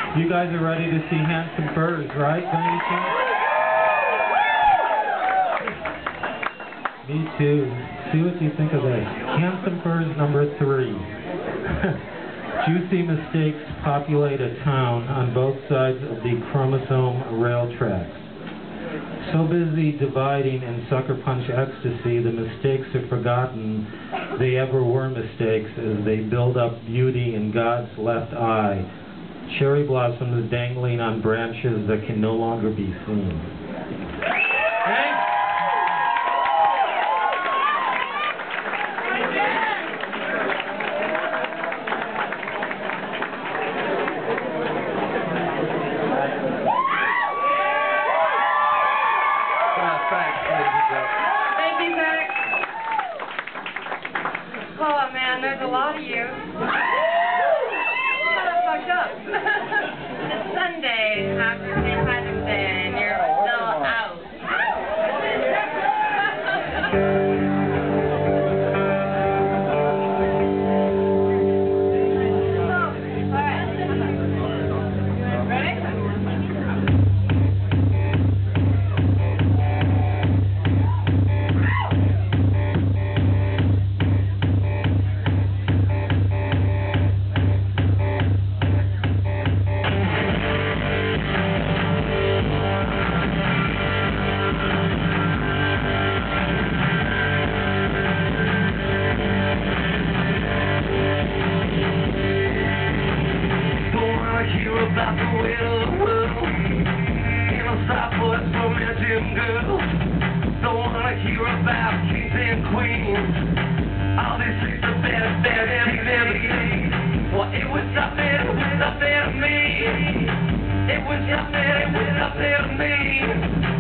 You guys are ready to see handsome birds, right? Me too. See what you think of this. Handsome birds number 3. Juicy mistakes populate a town on both sides of the chromosome rail tracks. So busy dividing in sucker punch ecstasy, the mistakes are forgotten they ever were mistakes as they build up beauty in God's left eye. Cherry blossoms dangling on branches that can no longer be seen. Thanks. Thank you, thax. Oh, man, there's a lot of you. Kind of fucked up. It's Sunday after St. Patrick's Day, and you're still out. About the way of the world, in a soft voice from your gym girl. Don't wanna hear about kings and queens. All these things are better than you've ever seen. Well, it was up there to me. It was up there to me.